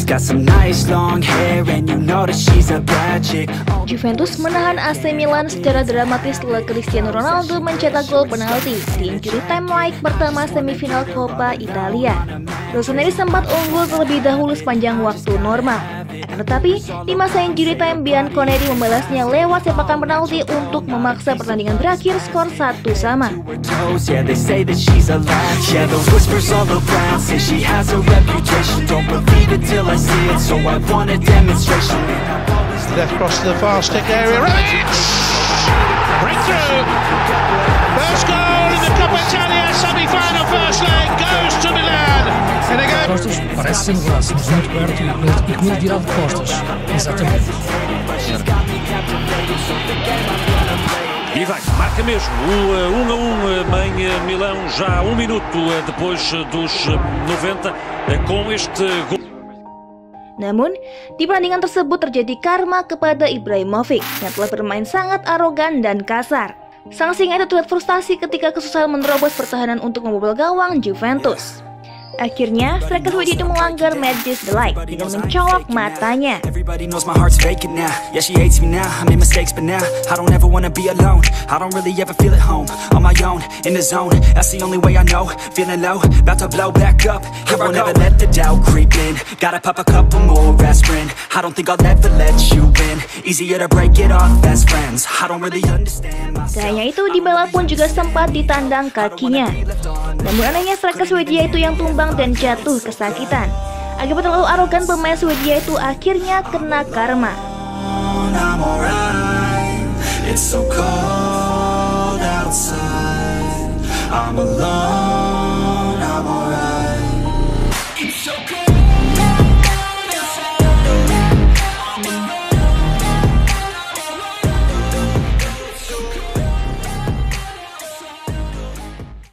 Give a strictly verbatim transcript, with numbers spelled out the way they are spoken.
She's got some nice long hair and you know that she's a bad chick. Juventus menahan A C Milan secara dramatis setelah Cristiano Ronaldo mencetak gol penalti di injury time leg pertama semifinal Coppa Italia. Rossoneri sempat unggul terlebih dahulu sepanjang waktu normal. Akan tetapi, di masa injury time Bianconeri membalasnya lewat sepakan penalti untuk memaksa pertandingan berakhir skor satu sama. Left cross to the far stick area. Breakthrough. First goal in the Coppa Italia semi-final first leg goes to Milan. And again. Costas parece ser braço, mas muito perto e com ele virado de costas. Exatamente. E vai, marca mesmo o um a um em Milão, já um minuto depois dos noventa, com este gol. Namun, di pertandingan tersebut terjadi karma kepada Ibrahimovic yang telah bermain sangat arogan dan kasar. Sang singa itu terlihat frustasi ketika kesusahan menerobos pertahanan untuk membobol gawang Juventus. Akhirnya, striker Sweden itu melanggar Matthijs de Ligt dengan mencolok matanya. Everybody knows my heart's vacant now. Yeah, she hates me now. I made mistakes, but now I don't ever wanna be alone. I don't really ever feel at home. On my own, in the zone. That's the only way I know. Feeling low, about to blow back up. I won't ever let the doubt creep in. Gotta pop a couple more aspirin. I don't think I'll ever let you in. Easier to break it off best friends. I don't really understand myself. Tak hanya itu, Dybala pun juga sempat ditandang kakinya. Namun anehnya striker Swedia itu yang tumbang dan jatuh kesakitan. Akibat terlalu arogan, pemain Swedia itu akhirnya kena karma. It's so cold outside. I'm alone, I'm alright. It's so cold.